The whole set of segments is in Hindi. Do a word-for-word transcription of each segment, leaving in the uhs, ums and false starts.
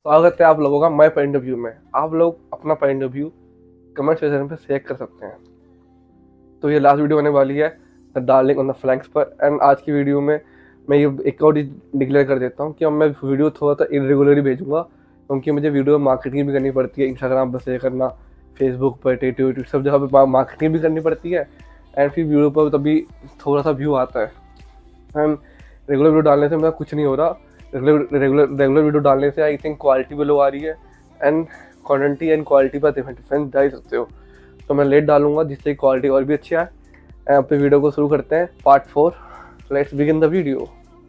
स्वागत है आप लोगों का माय पॉइंट ऑफ व्यू में। आप लोग अपना point of view comment section पे शेयर कर सकते हैं। तो ये लास्ट वीडियो होने वाली है the darling on the flanks पर। एंड आज की वीडियो में मैं ये एक और डिक्लेयर कर देता हूँ कि अब मैं वीडियो थोड़ा सा इरेगुलरली भेजूंगा, क्योंकि मुझे वीडियो मार्केटिंग भी करनी पड़ती है। इंस्टाग्राम पर शेयर करना, फेसबुक पर, यूट्यूब, सब जगह पर मार्केटिंग भी करनी पड़ती है। एंड फिर वीडियो पर तभी थोड़ा सा व्यू आता है। एंड रेगुलर वीडियो डालने से मेरा कुछ नहीं हो रहा। रेगुलर रेगुलर रेगुलर वीडियो डालने से आई थिंक क्वालिटी भी लो आ रही है। एंड क्वांटिटी एंड क्वालिटी पर डिफरेंस डाल सकते हो। तो मैं लेट डालूंगा जिससे क्वालिटी और भी अच्छी आए। अपने वीडियो को शुरू करते हैं, part four. Let's begin the video.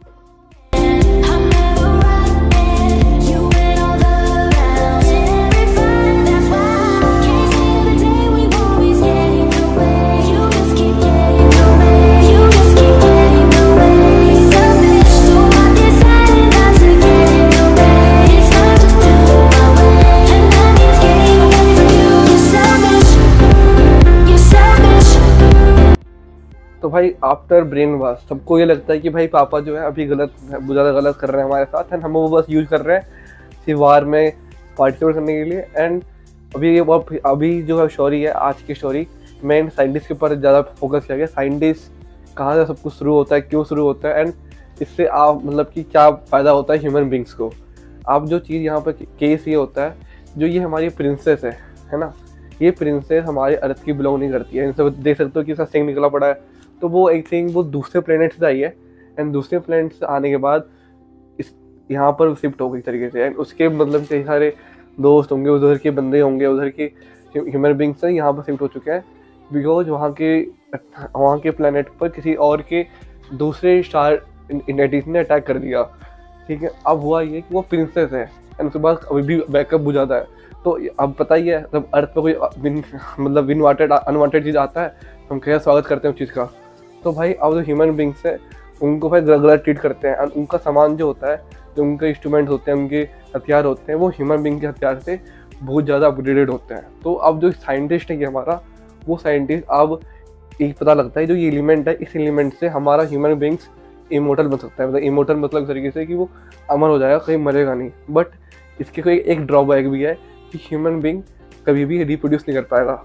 तो भाई आफ्टर ब्रेन वॉश सबको ये लगता है कि भाई पापा जो है अभी गलत ज़्यादा गलत कर रहे हैं हमारे साथ। एंड हम वो बस यूज़ कर रहे हैं सिर्फ वार में पार्टिसिपेट करने के लिए। एंड अभी ये अभी जो है स्टोरी है, आज की स्टोरी मेन साइंटिस्ट के ऊपर ज़्यादा फोकस किया गया। साइंटिस्ट कहाँ से सब कुछ शुरू होता है, क्यों शुरू होता है, एंड इससे आप मतलब कि क्या फ़ायदा होता है ह्यूमन बींग्स को। आप जो चीज़ यहाँ पर केस ये होता है, जो ये हमारी प्रिंसेस है है ना, ये प्रिंसेस हमारे अर्थ की बिलोंग नहीं करती है। इनसे देख सकते हो कि इसका सिंग निकला पड़ा है। तो वो एक थिंग वो दूसरे प्लेनेट से आई है। एंड दूसरे प्लेनेट से आने के बाद इस यहाँ पर शिफ्ट हो गई तरीके से। एंड उसके मतलब कई सारे दोस्त होंगे, उधर के बंदे होंगे, उधर के ह्यूमन बींग्स से यहाँ पर शिफ्ट हो चुके हैं। बिकॉज वहाँ के वहाँ के प्लेनेट पर किसी और के दूसरे स्टार एंटिटीज ने अटैक कर दिया। ठीक है, अब हुआ ये कि वो प्रिंसेस है एंड उसके बाद अभी भी बैकअप बुझ जाता है। तो अब पता ही है, जब अर्थ पर कोई विन मतलब विनवांटेड अनवांटेड चीज़ आता है हम क्या स्वागत करते हैं उस चीज़ का। तो भाई अब जो ह्यूमन बींग्स है उनको भाई गलत ट्रीट करते हैं। उनका सामान जो होता है, जो उनके इंस्ट्रूमेंट्स होते हैं, उनके हथियार होते हैं, वो ह्यूमन बींग के हथियार से बहुत ज़्यादा अपग्रेडेड होते हैं। तो अब जो साइंटिस्ट है कि हमारा वो साइंटिस्ट अब एक पता लगता है जो ये एलिमेंट है, इस एलिमेंट से हमारा ह्यूमन बींग्स इमोर्टल बन सकता है। मतलब इमोर्टल मतलब इस तरीके से कि वो अमर हो जाएगा, कहीं मरेगा नहीं। बट इसके कोई एक ड्रॉबैक भी है कि ह्यूमन बींग कभी भी रिप्रोड्यूस नहीं कर पाएगा।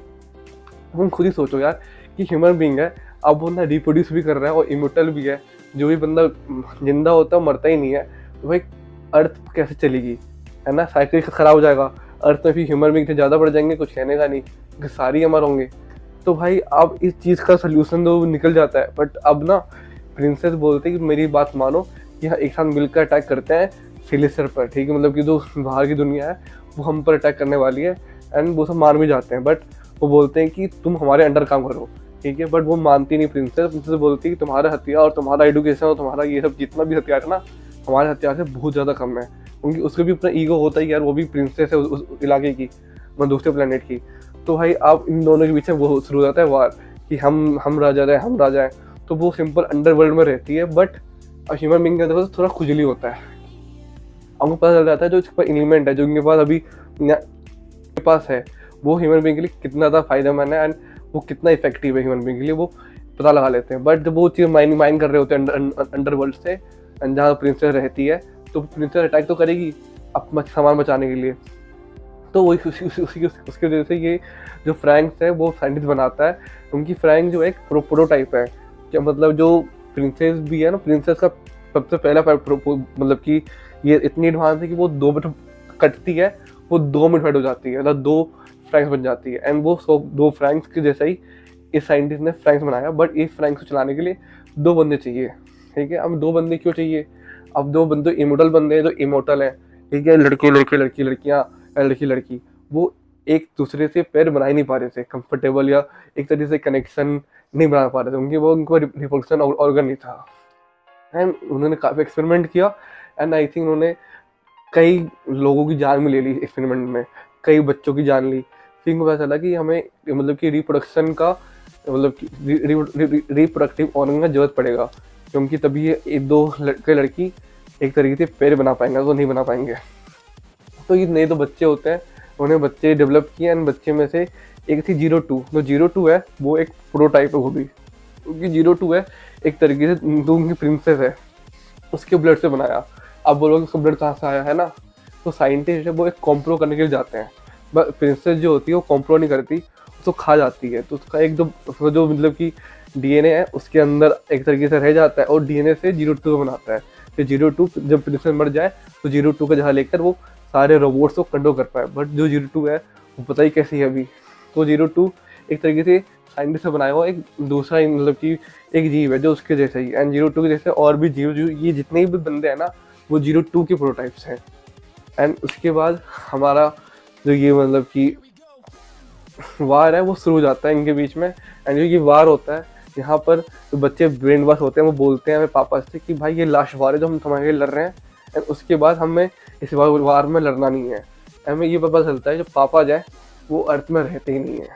हम खुद ही सोचो यार कि ह्यूमन बींग है, अब वो ना रिप्रोड्यूस भी कर रहा है और इमोर्टल भी है। जो भी बंदा जिंदा होता है मरता ही नहीं है, तो भाई अर्थ कैसे चलेगी, है ना, साइकिल ख़राब हो जाएगा। अर्थ में भी ह्यूमन बींग से ज़्यादा बढ़ जाएंगे, कुछ कहने का नहीं, सारी अमर होंगे। तो भाई अब इस चीज़ का सोल्यूशन तो निकल जाता है। बट अब ना प्रिंसेस बोलते हैं कि मेरी बात मानो कि हाँ एक साथ मिलकर अटैक करते हैं सिलेस्टर पर। ठीक है, मतलब कि जो बाहर की दुनिया है वो हम पर अटैक करने वाली है। एंड वो सब मान भी जाते हैं, बट वो बोलते हैं कि तुम हमारे अंडर काम करो। ठीक है, बट वो मानती नहीं प्रिंसेस। प्रिंसेस बोलती है कि तुम्हारा हथियार और तुम्हारा एडुकेशन और तुम्हारा ये सब जितना भी हथियार है ना, हमारे हथियार से बहुत ज़्यादा कम है। क्योंकि उसको भी अपना ईगो होता है यार, वो भी प्रिंसेस है उस इलाके की, मतलब दूसरे प्लेनेट की। तो भाई अब इन दोनों के बीच में वो शुरू हो जाता है वार कि हम हम राजा रहे हम राजा हैं। तो वो सिंपल अंडरवर्ल्ड में रहती है, बट ह्यूमन बींग के अंदर थोड़ा खुजली होता है। हमको पता चल जाता है जो इसके पास एलिमेंट है, जो इनके पास अभी के पास है, वो ह्यूमन बींग के लिए कितना ज़्यादा फायदेमंद है एंड वो कितना इफेक्टिव है ह्यूमन बींग के लिए, वो पता लगा लेते हैं। बट जब वो चीज़ माइन माइन कर रहे होते हैं अंडरवर्ल्ड से, जहाँ प्रिंसेस रहती है, तो प्रिंसेस अटैक तो करेगी अपना सामान बचाने के लिए। तो वही उसी उसी उसी उसकी वजह से ये जो फ्रैंक्स है वो साइंटिस्ट बनाता है। उनकी फ्रैंक जो एक प्रो प्रोटोटाइप है, क्या मतलब जो प्रिंसेस भी है ना, प्रिंसेस का सबसे पहला मतलब कि ये इतनी एडवांस है कि वो दो मिनट कटती है, वो दो मिनट हो जाती है, मतलब दो फ्रैंक्स बन जाती है। एंड वो सो दो फ्रैंक्स के जैसा ही इस साइंटिस्ट ने फ्रैंक्स बनाया। बट इस फ्रैंक्स को चलाने के लिए दो बंदे चाहिए। ठीक है, अब दो बंदे क्यों चाहिए? अब दो बंदे इमोर्टल बंदे हैं, जो इमोर्टल हैं। ठीक है, लड़के लड़के लड़की लड़कियाँ, लड़की लड़की, वो एक दूसरे से पैर बना ही नहीं पा रहे थे कंफर्टेबल, या एक तरीके से कनेक्शन नहीं बना पा रहे थे, उनके वो उनको रिप्रोडक्शन ऑर्गन नहीं था। एंड उन्होंने काफ़ी एक्सपेरिमेंट किया। एंड आई थिंक उन्होंने कई लोगों की जान भी ले ली एक्सपेरिमेंट में, कई बच्चों की जान ली। फिर उनको पता चला कि हमें मतलब कि रिप्रोडक्शन का मतलब कि रिप्रोडक्टिव ऑर्गन का जरूरत पड़ेगा, क्योंकि तभी ये एक दो लड़के लड़की एक तरीके से पैर बना पाएंगे, तो नहीं बना पाएंगे। तो ये नए दो बच्चे होते हैं, उन्हें बच्चे डेवलप किए। एंड बच्चे में से एक थी जीरो टू। जो जीरो टू है वो एक प्रोटोटाइप है, वो भी क्योंकि जीरो टू है एक तरीके से जो उनकी प्रिंसेस है उसके ब्लड से बनाया। अब बोलोगे उसका ब्लड कहाँ से आया है ना, तो साइंटिस्ट है वो एक कॉम्प्रो करने के लिए जाते हैं, बट प्रिंसेस जो होती है वो कॉम्प्रो नहीं करती, उसको खा जाती है। तो उसका एक जो उसका जो मतलब कि डीएनए है उसके अंदर एक तरीके से रह जाता है और डीएनए से जीरो टू बनाता है। फिर जीरो टू जब प्रिंसेस मर जाए तो जीरो टू का जगह लेकर वो सारे रोबोट्स को कंट्रोल कर पाए। बट जो जीरो टू है वो पता ही कैसी है अभी। तो जीरो टू एक तरीके से साइंटिस्ट से बनाया हुआ एक दूसरा मतलब कि एक जीव है जो उसके जैसा ही, एंड जीरो टू के जैसे और भी जीव, जो ये जितने भी बंदे हैं ना वो जीरो टू के प्रोटोटाइप्स हैं। एंड उसके बाद हमारा जो ये मतलब कि वार है वो शुरू हो जाता है इनके बीच में। एंड जो ये वार होता है यहाँ पर जो बच्चे ब्रेन वॉश होते हैं वो बोलते हैं हमें पापा से कि भाई ये लास्ट वार है जो हम तुम्हारे लिए लड़ रहे हैं, एंड उसके बाद हमें इस वार वार में लड़ना नहीं है। हमें ये पता चलता है जो पापा जाए वो अर्थ में रहते ही नहीं है,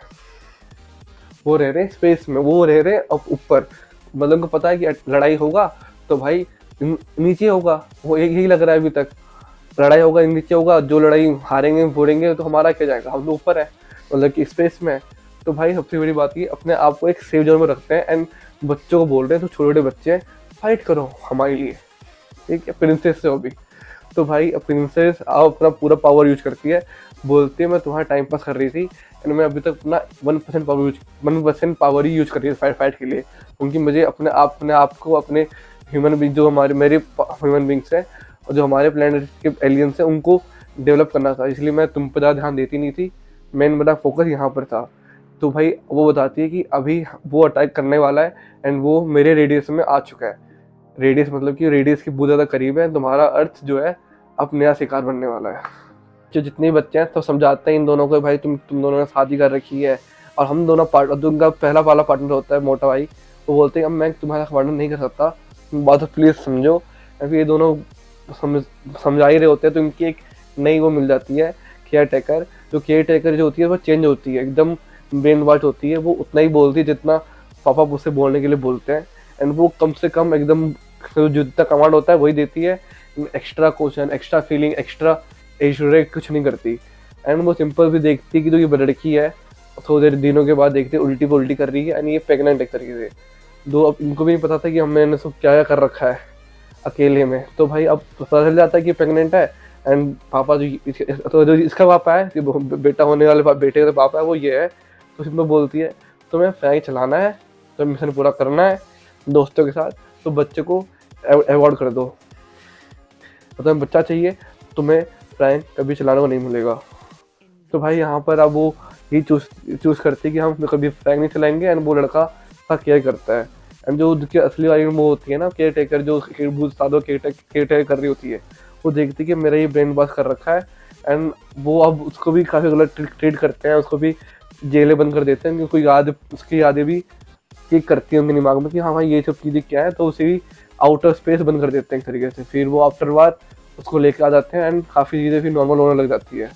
वो रह रहे हैं स्पेस में, वो रह रहे हैं अब ऊपर। मतलब उनको पता है कि लड़ाई होगा तो भाई नीचे होगा, वो एक ही लग रहा है अभी तक, लड़ाई होगा नीचे होगा, जो लड़ाई हारेंगे फोड़ेंगे तो हमारा क्या जाएगा, हम तो ऊपर है मतलब कि स्पेस में। तो भाई सबसे बड़ी बात ये अपने आप को एक सेफ जोन में रखते हैं एंड बच्चों को बोल रहे हैं तो छोटे छोटे बच्चे फाइट करो हमारे लिए, ठीक है, प्रिंसेस से हो भी। तो भाई प्रिंसेस आप अपना पूरा पावर यूज करती है, बोलती है मैं तुम्हारा टाइम पास कर रही थी एंड मैं अभी तक अपना one percent power use one percent power ही यूज कर रही है फाइट फाइट के लिए, क्योंकि मुझे अपने आप अपने आप को अपने ह्यूमन बींग जो हमारे मेरे ह्यूमन बींग्स हैं और जो हमारे प्लेनेट के एलियंस हैं उनको डेवलप करना था, इसलिए मैं तुम पर ज़्यादा ध्यान देती नहीं थी, मेन मेरा फोकस यहाँ पर था। तो भाई वो बताती है कि अभी वो अटैक करने वाला है एंड वो मेरे रेडियस में आ चुका है। रेडियस मतलब कि रेडियस के बहुत ज़्यादा करीब है, तुम्हारा अर्थ जो है अब नया शिकार बनने वाला है। जो जितने बच्चे हैं तो समझाते हैं इन दोनों को भाई तुम तुम दोनों ने शादी कर रखी है और हम दोनों पार्ट उनका पहला वाला पार्टनर होता है मोटा भाई, तो बोलते हैं अब मैं तुम्हारा पार्टनर नहीं कर सकता, तुम बात प्लीज़ समझो। फिर ये दोनों समझ समझा ही रहे होते हैं तो इनकी एक नई वो मिल जाती है केयर टेकर। जो केयर टेकर जो होती है वो चेंज होती है, एकदम ब्रेन वॉश होती है, वो उतना ही बोलती है जितना पापा मुझसे बोलने के लिए बोलते हैं एंड वो कम से कम एकदम जो जितना कमांड होता है वही देती है, extra question extra feeling extra एश्योरेट कुछ नहीं करती। एंड वो सिंपल भी देखती है कि जो ये लड़की है थोड़े देर दिनों के बाद देखते उल्टी पे उल्टी कर रही है एंड ये प्रेगनेंट एक तरीके से। दो अब इनको भी नहीं पता था कि हमने सब क्या क्या कर रखा है अकेले में। तो भाई अब पता चल जाता है कि प्रेगनेंट है एंड पापा जो तो जो इसका पापा है, बेटा होने वाले बेटे का पापा है वो ये है। तो सिंपल बोलती है तुम्हें फ्रैंक चलाना है, तो मिशन पूरा करना है दोस्तों के साथ, तो बच्चे को अवॉइड कर दो, तो तुम्हें बच्चा चाहिए तुम्हें फ्रैंक कभी चलाने को नहीं मिलेगा। तो भाई यहाँ पर अब वो ये चूज चूज करती है कि हम कभी फ्रैंक नहीं चलाएंगे एंड वो लड़का का केयर करता है। एंड जो उसकी असली वाली वो होती है ना केयर टेकर, जो सादों केयर टेकर कर रही होती है, वो देखती है कि मेरा ये ब्रेन वॉश कर रखा है एंड वो अब उसको भी काफ़ी गलत ट्रीट करते हैं, उसको भी जेलें बंद कर देते हैं क्योंकि कोई याद उसकी यादें भी चेक करती है उनके दिमाग में कि हाँ भाई ये सब चीज़ें क्या है, तो उसे भी आउटर स्पेस बंद कर देते हैं एक तरीके से। फिर वो आफ्टर वार उसको लेके आ जाते हैं एंड काफ़ी चीज़ें फिर नॉर्मल होने लग जाती है।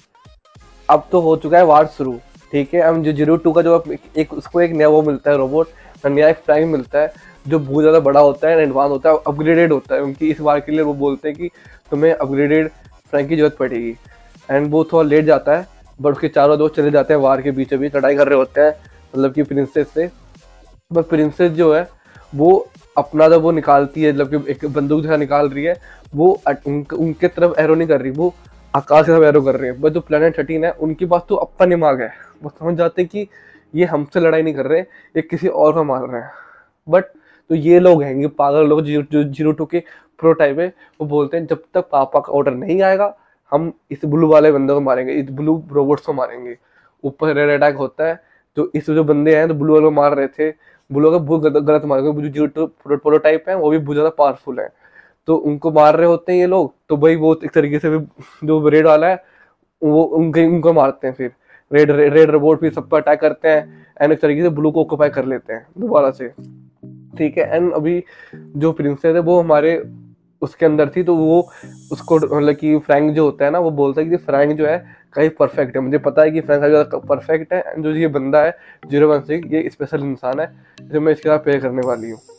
अब तो हो चुका है वार शुरू, ठीक है। अब जो जीरो टू का जो एक उसको एक नया वो मिलता है रोबोट, नया एक फ्रैंक मिलता है जो बहुत ज़्यादा बड़ा होता है, एडवांस होता है, अपग्रेडेड होता है। उनकी इस वार के लिए वो बोलते हैं कि तुम्हें अपग्रेडेड फ्रैंक की जरूरत पड़ेगी एंड वो थोड़ा लेट जाता है, बट उसके चारों दोस्त चले जाते हैं वार के बीचों बीच लड़ाई कर रहे होते हैं मतलब कि प्रिंसेस से। बट प्रिंसेस जो है वो अपना जब वो निकालती है मतलब कि एक बंदूक जैसा निकाल रही है, वो उन, उनके तरफ एरो नहीं कर रही, वो आकाश की तरफ एरो कर रही है। बट जो प्लेनेट थर्टीन है उनके पास तो अपना दिमाग है, वो समझ जाते हैं कि ये हमसे लड़ाई नहीं कर रहे, ये किसी और को मार रहे हैं। बट तो ये लोग हैं ये पागल लोग जो जीरो टू के प्रोटाइप है, वो बोलते हैं जब तक पापा का ऑर्डर नहीं आएगा हम इस ब्लू वाले बंदे को मारेंगे, इस ब्लू रोबोट्स को मारेंगे। ऊपर रेड अटैक होता है, जो इस जो बंदे हैं तो ब्लू वाले को मार रहे थे, ब्लू का बहुत गलत मार रहे, जो जीरो टू प्रोटोटाइप है वो भी बहुत ज़्यादा पावरफुल है, तो उनको मार रहे होते हैं ये लोग। तो भाई वो एक तरीके से जो रेड वाला है वो उनके उनको मारते हैं, फिर रेड रेड रोबोट भी सब पर अटैक करते हैं एंड एक तरीके से ब्लू को ऑक्यूपाई कर लेते हैं दोबारा से, ठीक है। एंड अभी जो प्रिंसेस है वो हमारे उसके अंदर थी, तो वो उसको मतलब कि फ्रैंक जो होता है ना वो बोलता है कि फ्रैंक जो है कहीं परफेक्ट है, मुझे पता है कि फ्रैंक जो परफेक्ट है एंड जो ये बंदा है जीरो वन सिक्स ये स्पेशल इंसान है जो मैं इसके साथ पे करने वाली हूँ,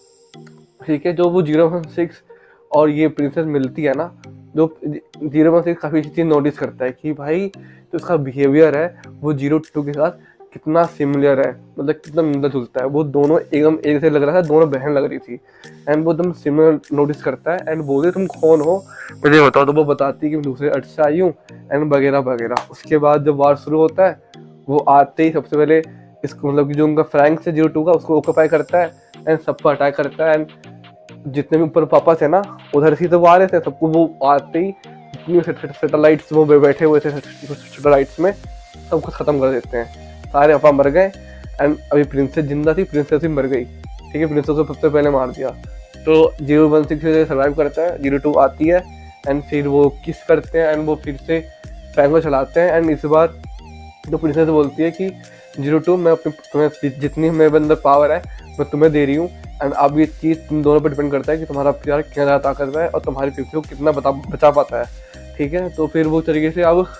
ठीक है। जो वो जीरो वन सिक्स और ये प्रिंसेस मिलती है ना, जो जीरो वन सिक्स काफ़ी चीज़ नोटिस करता है कि भाई जो उसका बिहेवियर है वो जीरो टू के साथ कितना सिमिलर है, मतलब कितना मिलता जुलता है। वो दोनों एकदम एक से लग रहा था, दोनों बहन लग रही थी। एंड वो एकदम सिमिलर नोटिस करता है एंड बोलते तुम कौन हो मुझे बताओ। तो वो बताती है कि मैं दूसरे अर्थ से आई हूँ एंड वगैरह वगैरह। उसके बाद जब वार शुरू होता है, वो आते ही सबसे पहले इसको मतलब कि जो उनका फ्रैंक्स है जीरो टू का, उसको ऑक्यूपाई करता है एंड सबको अटैक करता है। एंड जितने भी ऊपर पापा थे ना, उधर से तो वो आ रहे थे, सबको वो आते ही जितनी सैटेलाइट्स वो बैठे हुए थे सैटेलाइट्स में, सब कुछ खत्म कर देते हैं। सारे पापा मर गए एंड अभी प्रिंसेस जिंदा थी, प्रिंसेस भी मर गई। ठीक है, प्रिंसेस को सबसे पहले मार दिया। तो जीरो वन सिक्स सर्वाइव करता है, जीरो टू आती है एंड फिर वो किस करते हैं एंड वो फिर से फ्रैंक को चलाते हैं। एंड इस बार तो प्रिंसेस बोलती है कि जीरो टू मैं अपनी तुम्हें जितनी मेरे अंदर पावर है मैं तुम्हें दे रही हूँ एंड अब ये चीज़ तुम दोनों पर डिपेंड करता है कि तुम्हारा प्यार कितना ज़्यादा ताकत है और तुम्हारी पृथ्वी को कितना बता बचा पाता है। ठीक है, तो फिर वो तरीके से अब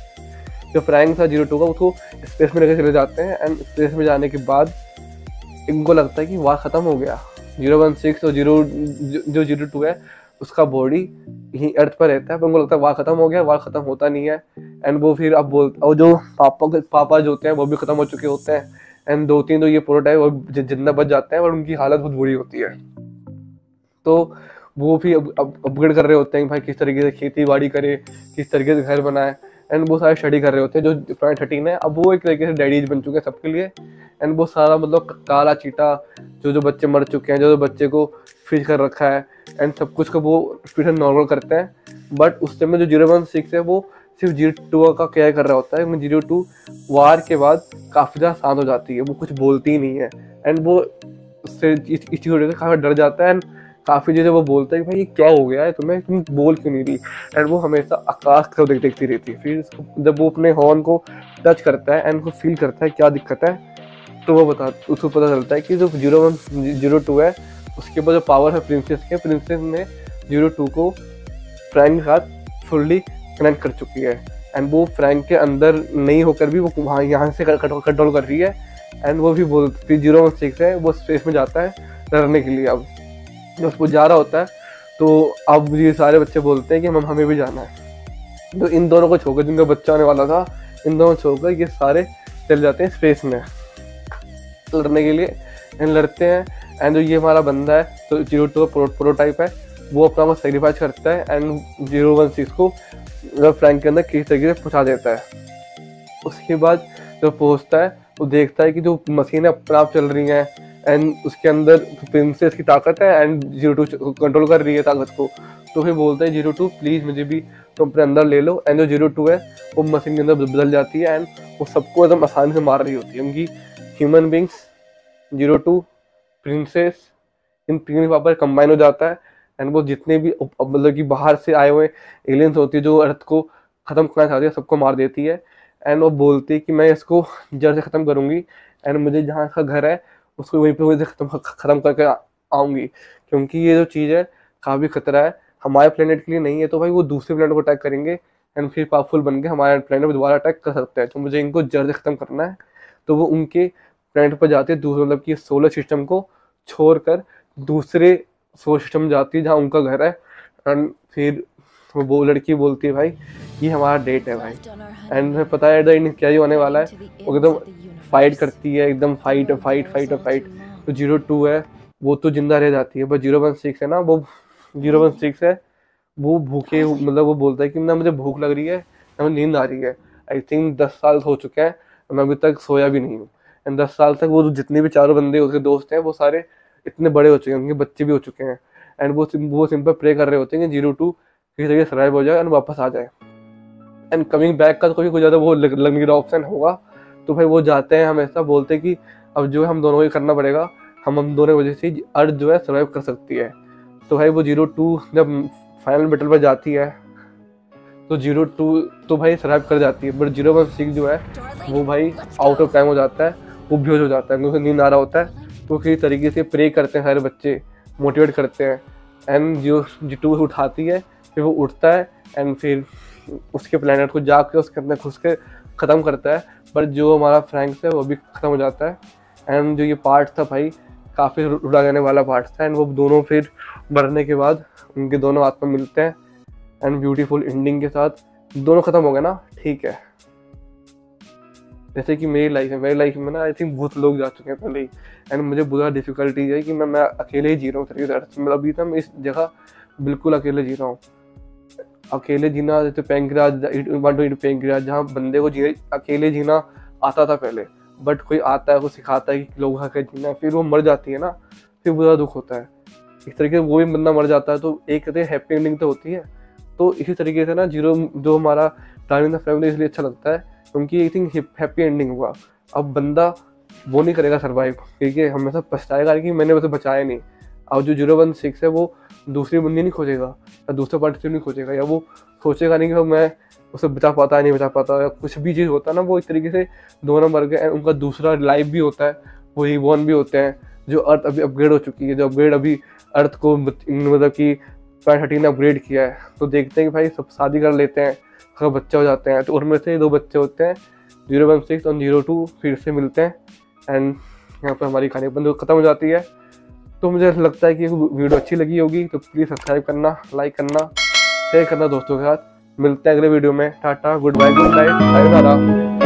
जो फ्रैंक था जीरो टू का, उसको स्पेस में लेकर चले जाते हैं। एंड स्पेस में जाने के बाद इनको लगता है कि वार ख़त्म हो गया। जीरो वन सिक्स और जीरो जो जीरो टू है उसका बॉडी यहीं अर्थ पर रहता है, पर उनको लगता है वार ख़त्म हो गया। वार ख़त्म होता नहीं है एंड वो फिर अब बोल और जो पापा पापा जो होते हैं वो भी ख़त्म हो चुके होते हैं एंड दो तीन तो ये प्रोटोटाइप वो जिंदा बच जाते हैं, और उनकी हालत बहुत बुरी होती है। तो वो भी अब अपग्रेड कर रहे होते हैं भाई किस तरीके से खेती बाड़ी करे, किस तरीके से घर बनाए। एंड वो सारे स्टडी कर रहे होते हैं। जो प्लान थर्टीन है अब वो एक तरीके से डैडीज बन चुके हैं सबके लिए। एंड वो सारा मतलब काला चीटा जो जो बच्चे मर चुके हैं, जो जो बच्चे को फ्रीज कर रखा है एंड सब कुछ को वो फिर नॉर्मल करते हैं। बट उस टाइम में जो जीरो वन सिक्स है वो सिर्फ जीरो टू का केयर कर रहा होता है। जीरो टू वार के बाद काफ़ी ज़्यादा शांत हो जाती है, वो कुछ बोलती ही नहीं है एंड वो उससे इस चीज़ को काफ़ी डर जाता है एंड काफ़ी चीज़ें वो बोलता है कि भाई ये क्या हो गया है तुम्हें, तुम बोल क्यों नहीं रही। एंड वो हमेशा आकाश को देख देखती रहती है। फिर जब वो अपने हॉर्न को टच करता है एंड उसको फील करता है क्या दिक्कत है, तो वो बता उसको पता चलता है कि जो जीरो वन जीरो टू है उसके पास जो पावर है प्रिंसेस के, प्रिंसेस ने जीरो टू को फ्रैंक के साथ फुल्ली कनेक्ट कर चुकी है। एंड वो फ्रैंक के अंदर नहीं होकर भी वो वहाँ यहाँ से कंट्रोल कर रही है। एंड वो भी बोल फिर जीरो वन सिक्स है वो स्पेस में जाता है लड़ने के लिए। अब जब वो जा रहा होता है तो अब ये सारे बच्चे बोलते हैं कि हम हमें भी जाना है। तो इन दोनों को छोड़कर, जिनका बच्चा आने वाला था, इन दोनों को छोड़कर ये सारे चले जाते हैं स्पेस में लड़ने के लिए एंड लड़ते हैं। एंड जो ये हमारा बंदा है तो जीरो टू का प्रोटोटाइप है, वो अपना को सेक्रीफाइस करता है एंड जीरो वन सिक्स को फ्रैंक के अंदर किसी तरीके से पहुँचा देता है। उसके बाद जब पहुँचता है वो देखता है कि जो मशीनें अपने आप चल रही हैं एंड उसके अंदर प्रिंसेस की ताकत है एंड जीरो टू कंट्रोल कर रही है ताकत को। तो फिर बोलते हैं जीरो टू प्लीज़ मुझे भी तुम अपने अंदर ले लो। एंड जो जीरो टू है वो मशीन के अंदर बदल जाती है एंड वो सबको एकदम आसानी से मार रही होती है। उनकी human beings, zero two, princess, इन तीन पावर कंबाइन हो जाता है एंड वो जितने भी मतलब कि बाहर से आए हुए एलियंस होती है जो अर्थ को ख़त्म करना चाहती है सबको मार देती है। एंड वो बोलती है कि मैं इसको जड़ से ख़त्म करूँगी एंड मुझे जहाँ इसका घर है उसको वहीं पे वहीं से ख़त्म ख़त्म करके आऊँगी, क्योंकि ये जो चीज़ है काफ़ी खतरा है हमारे प्लेनेट के लिए नहीं है। तो भाई वो दूसरे प्लेनेट को अटैक करेंगे एंड फिर पावरफुल बन के हमारे प्लेनेट पर दोबारा अटैक कर सकते हैं। तो मुझे इनको जड़ से ख़त्म करना है। तो वो उनके प्लेनेट पर जाती है, दूसरे मतलब कि सोलर सिस्टम को छोड़कर दूसरे सोलर सिस्टम जाती है जहाँ उनका घर है। एंड फिर वो लड़की बोलती है भाई ये हमारा डेट है भाई। एंड हमें पता है इन क्या ही होने वाला है, वो एकदम फाइट करती है, एकदम फाइट फाइट फाइट फाइट। तो जीरो टू है वो तो जिंदा रह जाती है, बट जीरो वन सिक्स है ना, वो जीरो वन सिक्स है वो भूखे मतलब वो बोलता है कि ना मुझे भूख लग रही है ना मुझे नींद आ रही है। आई थिंक दस साल हो चुके हैं मैं अभी तक सोया भी नहीं हूँ। एंड दस साल तक वो जितने भी चारों बंदे उसके दोस्त हैं वो सारे इतने बड़े हो चुके हैं, उनके बच्चे भी हो चुके हैं। एंड वो वो सिंपल प्रे कर रहे होते हैं कि जीरो टू किसी तरीके सर्वाइव हो जाए एंड वापस आ जाए। एंड कमिंग बैक का तो कोई कोई ज़्यादा वो लगने का ऑप्शन होगा। तो भाई वो जाते हैं, हमेशा बोलते हैं कि अब जो है हम दोनों को करना पड़ेगा, हम हम दोनों वजह से अर्थ जो है सर्वाइव कर सकती है। तो भाई वो जीरो टू जब फाइनल बैटल पर जाती है तो जीरो टू तो भाई सर्वाइव कर जाती है, बट जीरो वन सिक्स जो है वो भाई आउट ऑफ टाइम हो जाता है, वो बेहोश हो जाता है क्योंकि उसे नींद आ रहा होता है। तो किसी तरीके से प्रे करते हैं सारे बच्चे, मोटिवेट करते हैं एंड जो जी टू उठाती है, फिर वो उठता है एंड फिर उसके प्लेनेट को जाके उसके अंदर घुस के ख़त्म करता है। पर जो हमारा फ्रैंक्स है वो भी ख़त्म हो जाता है। एंड जो ये पार्ट था भाई काफ़ी रुला जाने वाला पार्ट था। एंड वो दोनों फिर मरने के बाद उनके दोनों आत्मा मिलते हैं एंड ब्यूटीफुल एंडिंग के साथ दोनों ख़त्म हो गए ना, ठीक है। जैसे कि मेरी लाइफ है, मेरी लाइफ में ना आई थिंक बहुत लोग जा चुके हैं पहले ही, एंड मुझे बुरा डिफिकल्टीज है कि मैं मैं अकेले ही जी रहा हूँ तरीके से। मतलब अभी तक मैं इस जगह बिल्कुल अकेले जी रहा हूँ। अकेले जीना जैसे पैंक्रियाज वन टू पैंक्रियाज, जहाँ बंदे को जी अकेले जीना आता था पहले, बट कोई आता है वो सिखाता है कि लोग आके जीना, फिर वो मर जाती है ना, फिर बुरा दुख होता है। इस तरीके से वो भी बंदा मर जाता है, तो एक कहते हैं हैप्पी एंडिंग तो होती है। तो इसी तरीके से ना जीरो जो हमारा डार्लिंग द फैमिली इसलिए अच्छा लगता है क्योंकि आई थिंक हैप्पी एंडिंग हुआ। अब बंदा वो नहीं करेगा सर्वाइव, क्योंकि हमेशा पछताएगा कि मैंने वैसे बचाया नहीं। और जो जीरो वन सिक्स है वो दूसरी बंदी नहीं खोजेगा या दूसरा पार्टी नहीं खोजेगा, या वो सोचेगा नहीं कि मैं उसे बचा पाता है नहीं बचा पाता, या कुछ भी चीज़ होता है ना, वो इस तरीके से दो नंबर के। उनका दूसरा लाइफ भी होता है, वो रिबॉर्न भी होते हैं। जो अर्थ अभी अपग्रेड हो चुकी है, जो अपग्रेड अभी अर्थ को मतलब कि प्लैनेट थर्टीन ने अपग्रेड किया है, तो देखते हैं कि भाई सब शादी कर लेते हैं, अगर बच्चे हो जाते हैं, तो उनमें से दो बच्चे होते हैं, जीरो वन सिक्स और जीरो टू फिर से मिलते हैं, एंड यहाँ पर हमारी कहानी बंद खत्म हो जाती है। तो मुझे लगता है कि वीडियो अच्छी लगी होगी, तो प्लीज़ सब्सक्राइब करना, लाइक करना, शेयर करना दोस्तों के साथ। मिलते हैं अगले वीडियो में। Tata, good bye, good night, bye bye.